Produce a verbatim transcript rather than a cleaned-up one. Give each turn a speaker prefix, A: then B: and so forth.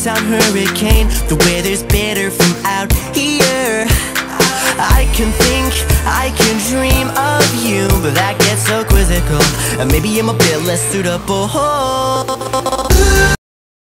A: time hurricane. The weather's better from out here. I can think, I can dream of you, but that gets so quizzical, and maybe I'm a bit less suitable.